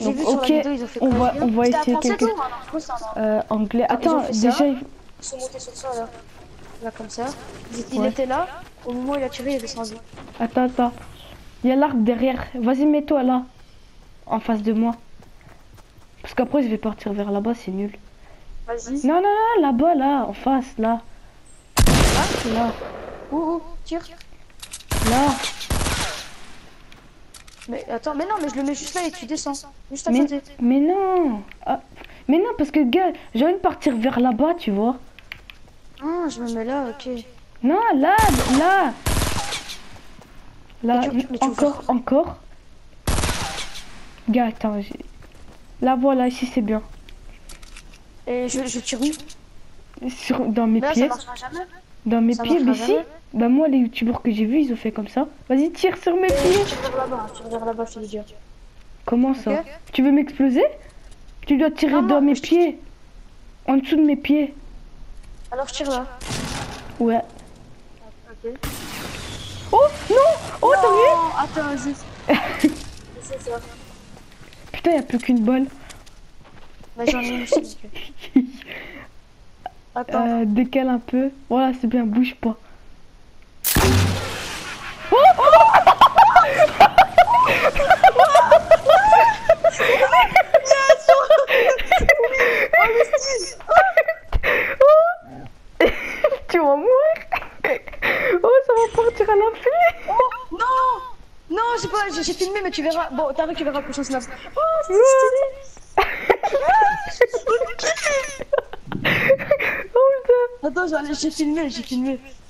J'ai Donc, vu sur la vidéo, ils ont fait on quoi, va c'était essayer un français, quelque... toi, ou un anglais. ils ont Attends, fait déjà... ça. Ils sont montés sur ça, là. Là, comme ça. Il Ouais. était là. Au moment où il a tiré, il est descendu. Attends. Il y a l'arbre derrière. Vas-y, mets-toi là. En face de moi. Parce qu'après, je vais partir vers là-bas, c'est nul. Vas-y. Non, là-bas, là, en face, là. Là, Ouh, tire. là. Mais attends, mais non, mais je le mets juste là et tu descends. Juste à Mais, côté. mais non. Ah, mais non, parce que, gars, j'ai envie de partir vers là-bas, tu vois. Ah, je me mets là, ok. Non, là. Là, Mais tu encore. Gars, attends, là, voilà, ici, c'est bien. Et je tire où? Dans mes Là, ça pieds. marchera jamais. Dans mes Ça pieds, mais marchera si. jamais. Bah, moi, les youtubeurs que j'ai vus, ils ont fait comme ça. Vas-y, tire sur mes pieds. Tire vers là-bas, je te le dis. Comment ça? Ok. Tu veux m'exploser? Tu dois tirer Non, dans non, mes pieds. En dessous de mes pieds. Alors je tire là. Ouais. Ok. Oh non! Oh, t'as vu? Non, attends, juste. C'est ça. Putain, y a plus qu'une balle. Bah, j'en ai une aussi. Attends. Décale un peu. Voilà, c'est bien, bouge pas. Tu vas mourir. Oh, ça va partir à l'infini. Oh, non! Non, j'ai filmé, mais tu verras. Bon, t'arrives, tu verras le prochain snap. Oh, c'est stylé! Oh putain. Attends, j'ai filmé.